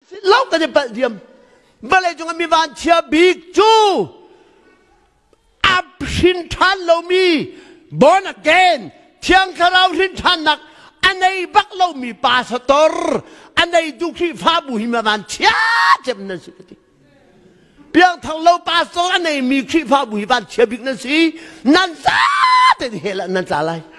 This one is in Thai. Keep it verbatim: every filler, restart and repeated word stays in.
เล่ากันจะประเดี๋ยวเมื่อไรจงมีวันเชียบิกจูอับชินทันเรามีบอนอเกนเชียงคาราวชินทันนักอันในบักเรามีปาสตอร์อันในดูขีฟ้าบุหิมาวันเชียเจ็บนั่นสิกเพียงทางเราปาสตอร์อันในมีขีฟ้าบุหิวันเชียบิกนั่นสินั่นซาแต่เหตุนั่นจะอะไร